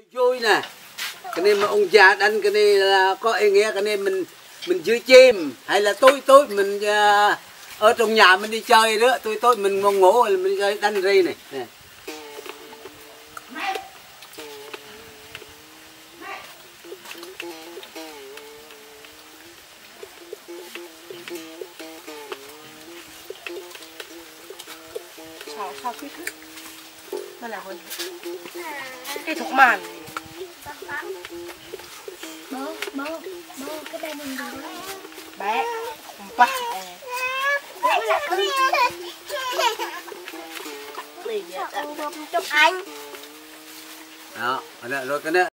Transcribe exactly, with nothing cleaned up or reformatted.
Vui nè, cái này mà ông già đánh cái này là có ý nghĩa, cái này mình mình chơi chim hay là tối tối mình uh, ở trong nhà mình đi chơi đó, tối tối mình ngon ngủ là mình chơi đánh ri này. Nè. Sao sao thích nó là hơn cái thuộc màn bố bố bố cái đây mình được bé bắt chụp anh Đó, rồi cái đó